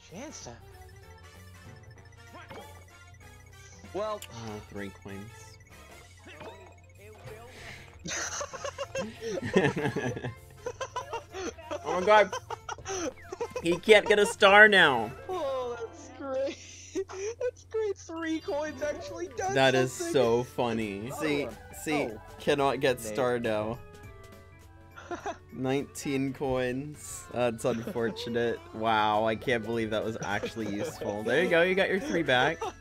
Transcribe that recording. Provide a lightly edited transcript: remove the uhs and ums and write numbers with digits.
chance to... Well... 3 coins. Oh my god! He can't get a star now! Oh, that's great! That's great! 3 coins actually does That is something. so funny. See, cannot get star now. 19 coins. That's unfortunate. Wow, I can't believe that was actually useful. There you go, you got your 3 back.